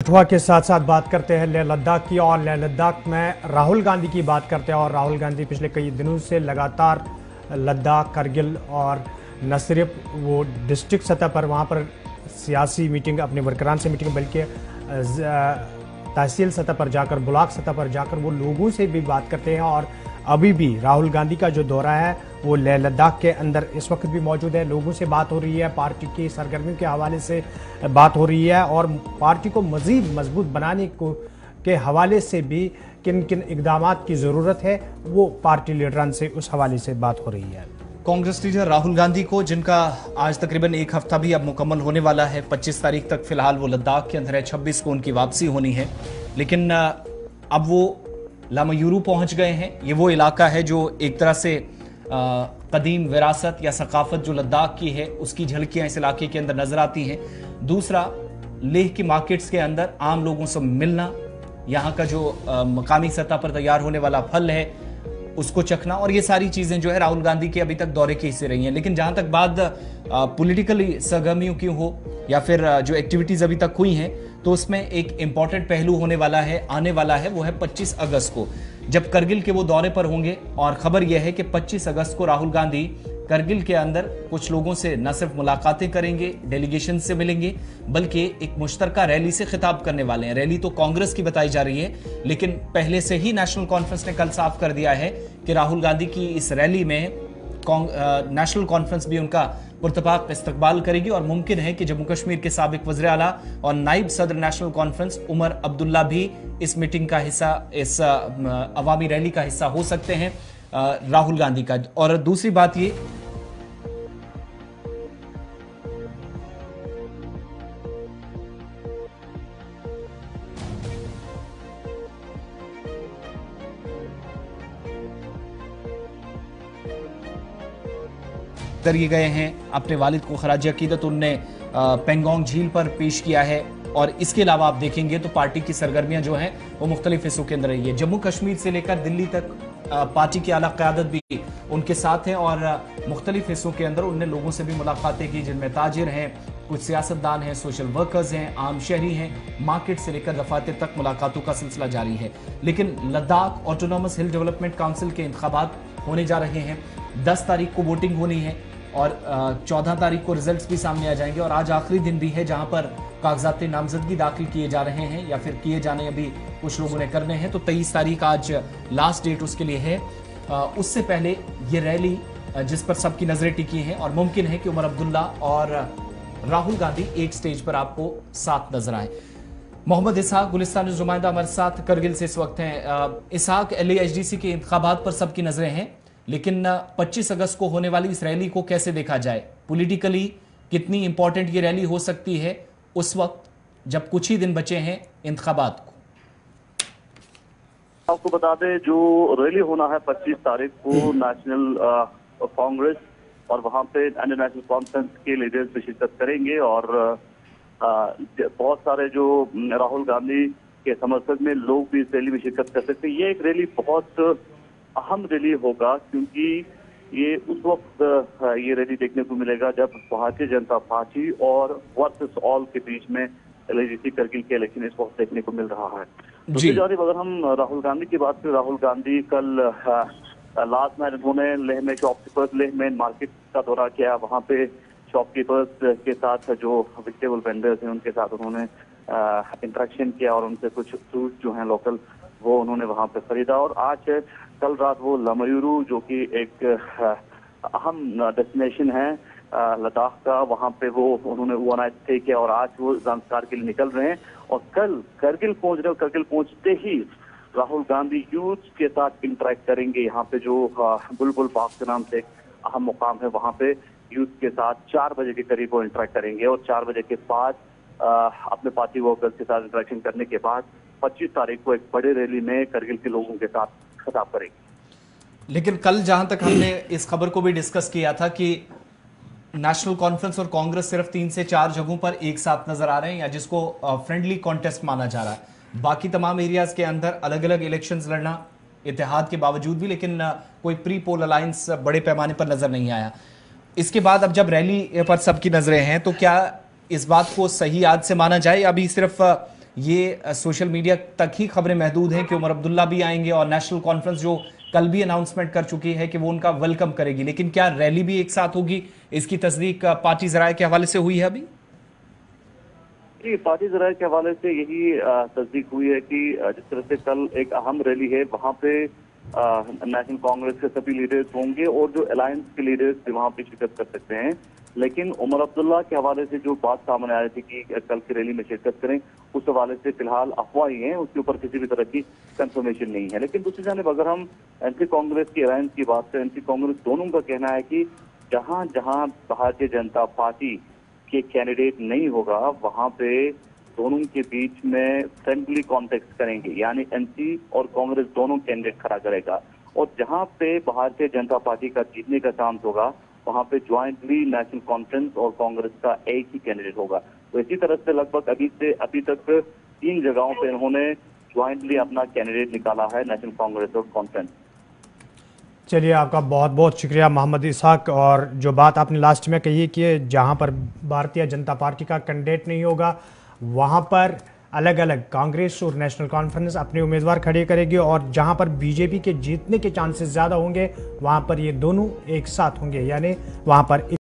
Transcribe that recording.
कठुआ के साथ साथ बात करते हैं लेह लद्दाख की, और लेह लद्दाख में राहुल गांधी की बात करते हैं। और राहुल गांधी पिछले कई दिनों से लगातार लद्दाख, करगिल और न सिर्फ वो डिस्ट्रिक्ट सतह पर वहाँ पर सियासी मीटिंग, अपने वर्करान से मीटिंग, बल्कि तहसील सतह पर जाकर, ब्लॉक सतह पर जाकर वो लोगों से भी बात करते हैं। और अभी भी राहुल गांधी का जो दौरा है वो लेह लद्दाख के अंदर इस वक्त भी मौजूद है। लोगों से बात हो रही है, पार्टी की सरगर्मियों के हवाले से बात हो रही है, और पार्टी को मजीद मजबूत बनाने को के हवाले से भी किन किन इकदामात की ज़रूरत है वो पार्टी लीडरान से उस हवाले से बात हो रही है। कांग्रेस लीडर राहुल गांधी को, जिनका आज तकरीबन एक हफ्ता भी अब मुकम्मल होने वाला है, 25 तारीख तक फिलहाल वो लद्दाख के अंदर है, 26 को उनकी वापसी होनी है। लेकिन अब वो लामयूरू पहुंच गए हैं। ये वो इलाका है जो एक तरह से कदीम विरासत या सकाफत जो लद्दाख की है उसकी झलकियां इस इलाके के अंदर नजर आती हैं। दूसरा, लेह की मार्केट्स के अंदर आम लोगों से मिलना, यहाँ का जो मकामी सतह पर तैयार होने वाला फल है उसको चखना, और ये सारी चीजें जो है राहुल गांधी के अभी तक दौरे के हिस्से रही हैं। लेकिन जहां तक बात पॉलिटिकली सरगर्मियों की हो या फिर जो एक्टिविटीज अभी तक हुई हैं, तो उसमें एक इंपॉर्टेंट पहलू होने वाला है, आने वाला है, वो है 25 अगस्त को, जब करगिल के वो दौरे पर होंगे। और खबर यह है कि 25 अगस्त को राहुल गांधी करगिल के अंदर कुछ लोगों से न सिर्फ मुलाकातें करेंगे, डेलीगेशन से मिलेंगे, बल्कि एक मुश्तरका रैली से खिताब करने वाले हैं। रैली तो कांग्रेस की बताई जा रही है, लेकिन पहले से ही नेशनल कॉन्फ्रेंस ने कल साफ कर दिया है कि राहुल गांधी की इस रैली में नेशनल कॉन्फ्रेंस भी उनका पुरतपाक इस्तकबाल करेगी। और मुमकिन है कि जम्मू कश्मीर के साबिक वज़ीर आला और नाइब सदर नेशनल कॉन्फ्रेंस उमर अब्दुल्ला भी इस मीटिंग का हिस्सा, इस अवामी रैली का हिस्सा हो सकते हैं राहुल गांधी का। और दूसरी बात ये, ये गए हैं अपने वालिद को खराज अकीदत, उनने पेंगोंग झील पर पेश किया है। और इसके अलावा आप देखेंगे तो पार्टी की सरगर्मियां जो हैं वो मुख्तलिफ हिस्सों के अंदर रही है। जम्मू कश्मीर से लेकर दिल्ली तक पार्टी की आला क़यादत भी उनके साथ है, और मुख्तलिफ हिस्सों के अंदर उनने लोगों से भी मुलाकातें की, जिनमें ताजिर हैं, कुछ सियासतदान हैं, सोशल वर्कर्स हैं, आम शहरी हैं, मार्केट से लेकर दफातर तक मुलाकातों का सिलसिला जारी है। लेकिन Ladakh autonomous hill development council के इंतखाबात होने जा रहे हैं, 10 तारीख को वोटिंग होनी है, और 14 तारीख को रिजल्ट्स भी सामने आ जाएंगे। और आज आखिरी दिन भी है जहां पर कागजात नामजदगी दाखिल किए जा रहे हैं, या फिर किए जाने अभी कुछ लोगों ने करने हैं। तो 23 तारीख आज लास्ट डेट उसके लिए है। उससे पहले ये रैली जिस पर सबकी नजरें टिकी हैं, और मुमकिन है कि उमर अब्दुल्ला और राहुल गांधी एक स्टेज पर आपको साथ नजर आए। मोहम्मद इसहाक गुलिस्तान नुमाइंदा हमारे साथ करगिल से इस वक्त हैं। इसहाक, LAHDC के इंतखाबात पर सबकी नजरें हैं, लेकिन 25 अगस्त को होने वाली इस रैली को कैसे देखा जाए? पॉलिटिकली कितनी इंपॉर्टेंट ये रैली हो सकती है उस वक्त जब कुछ ही दिन बचे हैं इंतखाबात को? आपको बता दें, जो रैली होना है 25 तारीख को, नेशनल कांग्रेस और वहां पे इंडियन नेशनल कॉन्फ्रेंस के लीडर्स भी शिरकत करेंगे। और बहुत सारे जो राहुल गांधी के समर्थक में लोग भी इस रैली में शिरकत कर सकते हैं। ये एक रैली बहुत अहम रैली होगा, क्योंकि ये उस वक्त ये रैली देखने को मिलेगा जब भारतीय जनता पार्टी और वर्सेस ऑल के बीच में LAHDC करगिल के इलेक्शन इस वक्त देखने को मिल रहा है। दूसरी जानब अगर हम राहुल गांधी की बात करें, राहुल गांधी कल लास्ट नाइट उन्होंने लेह में शॉपकीपर्स, लेह में मार्केट का दौरा किया। वहाँ पे शॉपकीपर्स के साथ जो वेजिटेबल वेंडर्स हैं उनके साथ उन्होंने इंटरेक्शन किया, और उनसे कुछ फ्रूट जो हैं लोकल वो उन्होंने वहाँ पे खरीदा। और आज कल रात वो लामयूरू, जो कि एक अहम डेस्टिनेशन है लद्दाख का, वहाँ पे वो उन्होंने ओवरनाइट स्टे किया, और आज वो ज़ांस्कार के लिए निकल रहे हैं और कल करगिल पहुंच रहे हैं। करगिल पहुंचते ही राहुल गांधी यूथ के साथ इंटरेक्ट करेंगे। यहाँ पे जो बुलबुल पार्क के नाम से एक अहम मुकाम है, वहाँ पे यूथ के साथ 4 बजे के करीब वो इंटरेक्ट करेंगे, और 4 बजे के बाद अपने पार्टी वर्कर्स के साथ इंटरेक्शन करने के बाद 25 तारीख को एक बड़े रैली में करगिल के लोगों के साथ खिताब करेंगे। लेकिन कल जहां तक हमने इस खबर को भी डिस्कस किया था कि नेशनल कॉन्फ्रेंस और कांग्रेस सिर्फ 3 से 4 जगहों पर एक साथ नजर आ रहे हैं, या जिसको फ्रेंडली कॉन्टेस्ट माना जा रहा है। बाकी तमाम एरियाज के अंदर अलग अलग इलेक्शंस लड़ना इत्तेहाद के बावजूद भी, लेकिन कोई प्री पोल अलायंस बड़े पैमाने पर नजर नहीं आया। इसके बाद अब जब रैली पर सबकी नजरें हैं, तो क्या इस बात को सही याद से माना जाए, या अभी सिर्फ ये सोशल मीडिया तक ही खबरें महदूद हैं कि उमर अब्दुल्ला भी आएंगे और नेशनल कॉन्फ्रेंस जो कल भी अनाउंसमेंट कर चुकी है कि वो उनका वेलकम करेगी, लेकिन क्या रैली भी एक साथ होगी, इसकी तस्दीक पार्टी ज़राए के हवाले से हुई है अभी? जी, पार्टी ज़राए के हवाले से यही तस्दीक हुई है कि जिस तरह से कल एक अहम रैली है, वहाँ पे नेशनल कांग्रेस के सभी लीडर्स होंगे और जो अलायंस के लीडर्स भी वहाँ पे शिरकत कर सकते हैं। लेकिन उमर अब्दुल्ला के हवाले से जो बात सामने आ रही थी कि कल की रैली में शिरकत करें, उस हवाले से फिलहाल अफवाह ही है, उसके ऊपर किसी भी तरह की कंफर्मेशन नहीं है। लेकिन दूसरी जानिब अगर हम एनसी कांग्रेस की अलायंस की बात करें, एनसी कांग्रेस दोनों का कहना है कि जहां जहां भारतीय जनता पार्टी के कैंडिडेट नहीं होगा, वहां पे दोनों के बीच में फ्रेंडली कॉन्टेक्ट करेंगे, यानी एनसी और कांग्रेस दोनों कैंडिडेट खड़ा करेगा। और जहां पे भारतीय जनता पार्टी का जीतने का चांस होगा, वहां पे ज्वाइंटली नेशनल कॉन्फ्रेंस और कांग्रेस का एक ही कैंडिडेट होगा। तो इसी तरह से लगभग अभी तक 3 जगहों पे इन्होंने ज्वाइंटली अपना कैंडिडेट निकाला है, नेशनल कांग्रेस और कॉन्फ्रेंस। चलिए, आपका बहुत बहुत शुक्रिया मोहम्मद इसहाक। और जो बात आपने लास्ट में कही कि जहां पर भारतीय जनता पार्टी का कैंडिडेट नहीं होगा, वहां पर अलग अलग कांग्रेस और नेशनल कॉन्फ्रेंस अपने उम्मीदवार खड़े करेगी, और जहां पर बीजेपी के जीतने के चांसेस ज़्यादा होंगे, वहां पर ये दोनों एक साथ होंगे, यानी वहां पर